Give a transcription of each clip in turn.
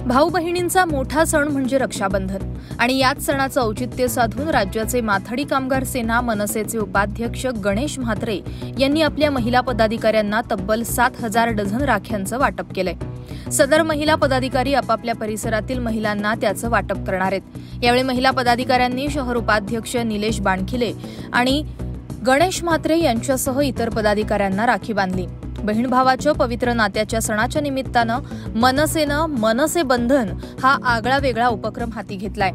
भाऊ बहिणींचा मोठा सण म्हणजे रक्षाबंधन आणि याच सणाचं औचित्य साधून राज्याचे माथाडी कामगार सेना मनसेचे उपाध्यक्ष गणेश म्हात्रे यांनी आपल्या महिला पदाधिकाऱ्यांना तब्बल 7,000 डझन राख्यांचं वाटप केलंय। सदर महिला पदाधिकारी आपापल्या परिसरातील महिलांना त्याचं वाटप करणार आहेत। यावेळी महिला पदाधिकाऱ्यांनी शहर उपाध्यक्ष निलेश बाणखिले आणि गणेश म्हात्रे यांच्यासह इतर पदाधिकाऱ्यांना राखी बांधली। बहीण भावाच्या पवित्र नात्याच्या सणाच्या निमित्तानं मनसेनं मनसे बंधन हा आगळा वेगळा उपक्रम हाती घेतलाय।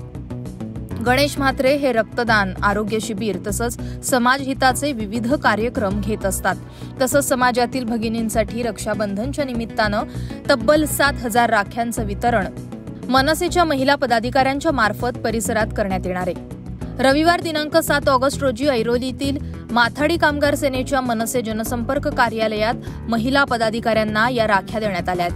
गणेश म्हात्रे हे रक्तदान, आरोग्य शिबिर तसंच समाजहिताचे विविध कार्यक्रम घेत असतात। तसंच समाजातील भगिनींसाठी रक्षाबंधनच्या निमित्तानं तब्बल 7,000 राख्यांचं वितरण मनसेच्या महिला पदाधिकाऱ्यांच्या मार्फत परिसरात करण्यात येणार आहे। रविवार दिनांक 7 ऑगस्ट रोजी ऐरोलीतील माथाडी कामगार सेनेच्या मनसे जनसंपर्क कार्यालयात महिला पदाधिकाऱ्यांना या राख्या देण्यात आल्या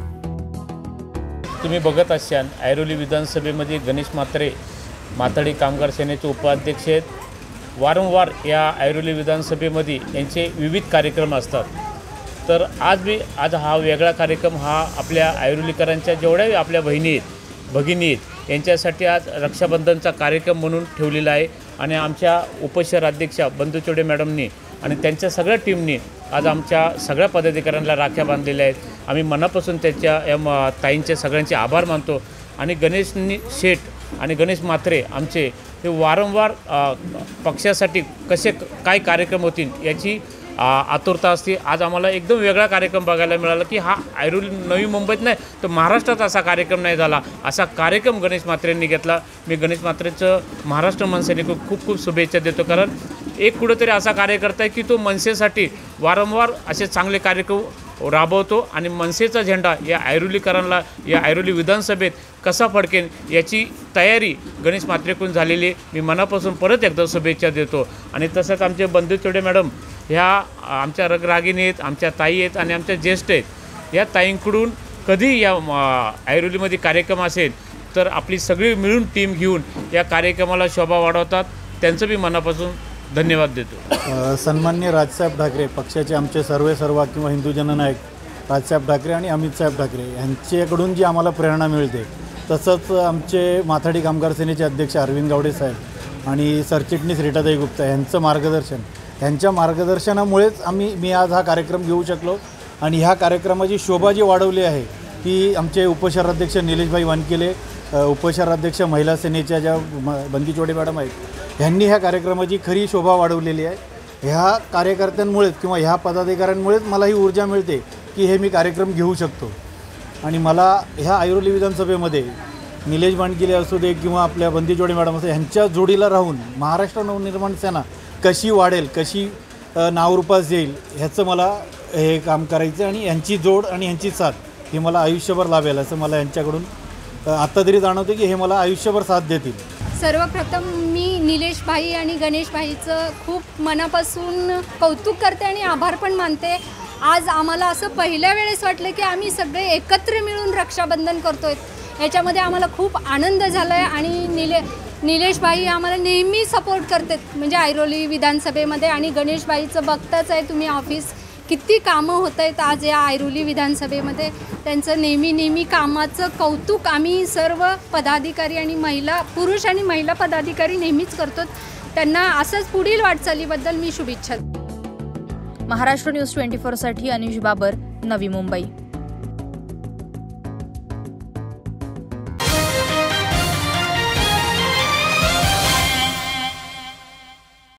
आहेत। तुम्ही बघत असाल ऐरोली विधानसभेमध्ये गणेश म्हात्रे माथाडी कामगार सेनेचे उपाध्यक्ष आहेत। वारंवार या ऐरोली विधानसभेमध्ये यांचे विविध कार्यक्रम असतात। तर आज हा वेगळा कार्यक्रम हा आपल्या ऐरोलीकरांच्या जेवढ्या आपल्या बहिणी आहेत भगिनी आहेत यांच्यासाठी आज रक्षाबंधनचा कार्यक्रम म्हणून ठेवलेला आहे आणि आमच्या उपशहराध्यक्षा बंधू चोडे मॅडमनी आणि त्यांच्या सगळ्या टीमनी आज आमच्या सगळ्या पदाधिकाऱ्यांना राख्या बांधलेल्या आहेत। आम्ही मनापासून त्याच्या या ताईंचे सगळ्यांचे आभार मानतो आणि गणेश शेठ आणि गणेश म्हात्रे आमचे हे वारंवार पक्षासाठी काय कार्यक्रम होतील याची आतुरता असते। आज आम्हाला एकदम वेगळा कार्यक्रम बघायला मिळाला की हा ऐरोली नवी मुंबईत नाही तर महाराष्ट्रात असा कार्यक्रम नाही झाला। असा कार्यक्रम गणेश म्हात्रेंनी घेतला। मी गणेश म्हात्रेचं महाराष्ट्र मनसेने खूप खूप शुभेच्छा देतो, कारण एक कुठेतरी असा कार्यकर्ता आहे की तो मनसेसाठी वारंवार असे चांगले कार्यक्रम राबवतो आणि मनसेचा झेंडा या ऐरोलीकरांना या ऐरोली विधानसभेत कसा फडकेन याची तयारी गणेश म्हात्रेकडून झालेली आहे। मी मनापासून परत एकदा शुभेच्छा देतो। आणि तसंच आमचे बंधू चोडे मॅडम ह्या आमच्या रगरागिनी आहेत, आमच्या ताई आहेत आणि आमच्या ज्येष्ठ आहेत। या ताईंकडून कधी या ऐरोलीमध्ये कार्यक्रम असेल तर आपली सगळी मिळून टीम घेऊन या कार्यक्रमाला शोभा वाढवतात। त्यांचं मी मनापासून धन्यवाद देतो। सन्माननीय राजसाहेब ठाकरे पक्षाचे आमचे सर्व किंवा हिंदू जननायक राजसाहेब ठाकरे आणि अमितसाहेब ठाकरे यांच्याकडून जी आम्हाला प्रेरणा मिळते, तसंच आमचे माथाडी कामगार सेनेचे अध्यक्ष अरविंद गावडे साहेब आणि सरचिटणीस रीटाताई गुप्ता यांच्या मार्गदर्शनामुळेच मी आज हा कार्यक्रम घेऊ शकलो। आणि ह्या कार्यक्रमाची शोभा जी वाढवली आहे ती आमचे उपशहराध्यक्ष निलेशभाई वानकेले, उपशहराध्यक्ष महिला सेनेच्या ज्या बंदी चोडे मॅडम आहेत ह्यांनी ह्या कार्यक्रमाची खरी शोभा वाढवलेली आहे। ह्या कार्यकर्त्यांमुळेच किंवा ह्या पदाधिकाऱ्यांमुळेच मला ही ऊर्जा मिळते की हे मी कार्यक्रम घेऊ शकतो। आणि मला ह्या ऐरोली विधानसभेमध्ये निलेश बाणकिले असू दे किंवा आपल्या बंदी चोडे मॅडम असू ह्यांच्या जोडीला राहून महाराष्ट्र नवनिर्माण सेना कशी वाढेल, कशी नावरूपास येईल ह्याचं मला हे काम करायचं आणि यांची जोड आणि यांची साथ ही मला आयुष्यभर लाभेल असं मला यांच्याकडून आत्ता तरी जाणवते की हे मला आयुष्यभर साथ देतील। सर्वप्रथम मी निलेश भाई आणि गणेश भाईचं खूप मनापासून कौतुक करते आणि आभार पण मानते। आज आम्हाला असं पहिल्या वेळेस वाटलं की आम्ही सगळे एकत्र मिळून रक्षाबंधन करतोय, याच्यामध्ये आम्हाला खूप आनंद झाला आहे। आणि निलेश भाई आम्हाला नेहमी सपोर्ट करतात म्हणजे ऐरोली विधानसभेमध्ये। आणि गणेश भाईचं बघताच आहे तुम्ही ऑफिस किती कामं होत आहेत आज या ऐरोली विधानसभेमध्ये। त्यांचं नेहमी कामाचं कौतुक आम्ही सर्व पदाधिकारी आणि पुरुष आणि महिला पदाधिकारी नेहमीच करतो। त्यांना असंच पुढील वाटचालीबद्दल मी शुभेच्छा। महाराष्ट्र न्यूज 24 साठी अनिश बाबर, नवी मुंबई।